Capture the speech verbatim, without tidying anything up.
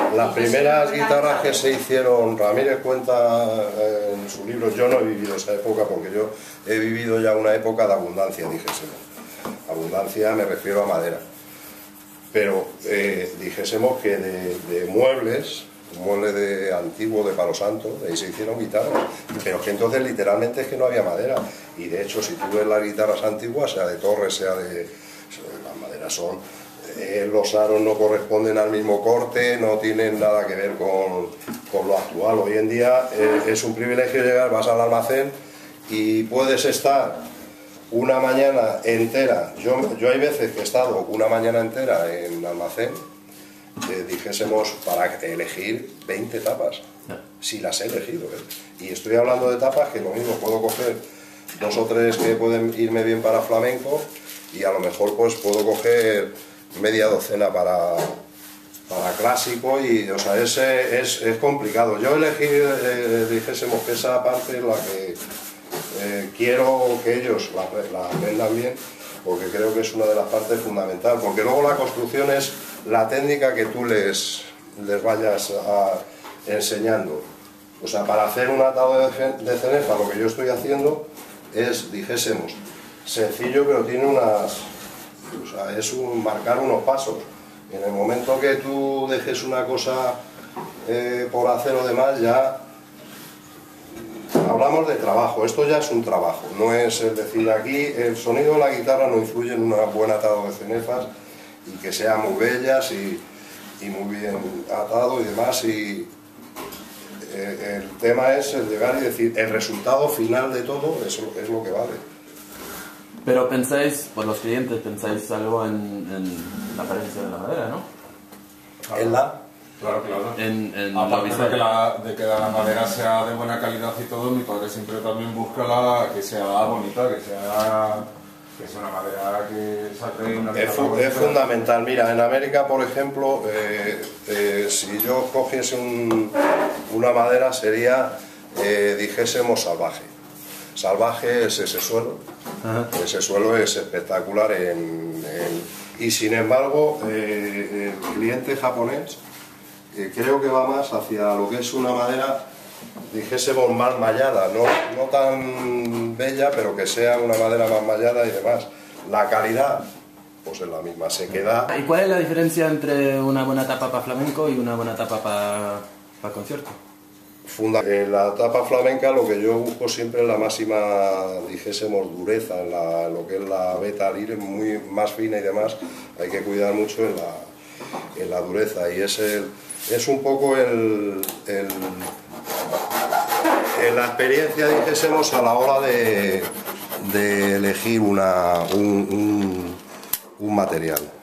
Las primeras guitarras que se hicieron, Ramírez cuenta eh, en su libro, yo no he vivido esa época porque yo he vivido ya una época de abundancia, dijésemos. Abundancia me refiero a madera. Pero eh, dijésemos que de, de muebles, un mueble de antiguo de Palo Santo, de ahí se hicieron guitarras. Pero que entonces literalmente es que no había madera. Y de hecho, si tú ves las guitarras antiguas, sea de torre, sea de... las maderas son... Eh, los aros no corresponden al mismo corte, no tienen nada que ver con, con lo actual. Hoy en día eh, es un privilegio llegar, vas al almacén y puedes estar una mañana entera. Yo, yo hay veces que he estado una mañana entera en almacén, eh, dijésemos, para elegir veinte tapas, si las he elegido. ¿eh? Y estoy hablando de tapas que lo mismo, puedo coger dos o tres que pueden irme bien para flamenco y a lo mejor pues puedo coger media docena para, para clásico y, o sea, ese es, es complicado. Yo elegí, eh, dijésemos que esa parte es la que eh, quiero que ellos la, la aprendan bien, porque creo que es una de las partes fundamentales, porque luego la construcción es la técnica que tú les, les vayas a, enseñando. O sea, para hacer un atado de, de cenefa, lo que yo estoy haciendo es, dijésemos, sencillo, pero tiene unas... O sea, es un, marcar unos pasos. En el momento que tú dejes una cosa eh, por hacer o demás, ya hablamos de trabajo. Esto ya es un trabajo, no es el decir aquí el sonido de la guitarra no influye en una buena atado de cenefas y que sean muy bellas y, y muy bien atado y demás. Y eh, el tema es el llegar y decir el resultado final de todo es, es lo que vale. Pero pensáis, por los clientes, pensáis algo en, en la apariencia de la madera, ¿no? Claro. ¿En la? Claro, claro. En, en Aparte de que, la, de que la madera sea de buena calidad y todo, mi padre siempre también busca la, que sea bonita, que sea, que sea una madera que saque una... Es, fu es fundamental. Mira, en América, por ejemplo, eh, eh, si yo cogiese un, una madera sería, eh, dijésemos, salvaje. Salvaje es ese suelo. Ajá. Ese suelo es espectacular en, en, y sin embargo eh, el cliente japonés eh, creo que va más hacia lo que es una madera, dijésemos, más mallada, no, no tan bella, pero que sea una madera más mallada y demás. La calidad pues es la misma, se queda. ¿Y cuál es la diferencia entre una buena tapa para flamenco y una buena tapa para pa concierto? En la tapa flamenca lo que yo busco siempre es la máxima, dijésemos, dureza, en la, lo que es la beta lire, muy más fina y demás, hay que cuidar mucho en la, en la dureza y es, el, es un poco el, el, en la experiencia, dijésemos, a la hora de, de elegir una, un, un, un material.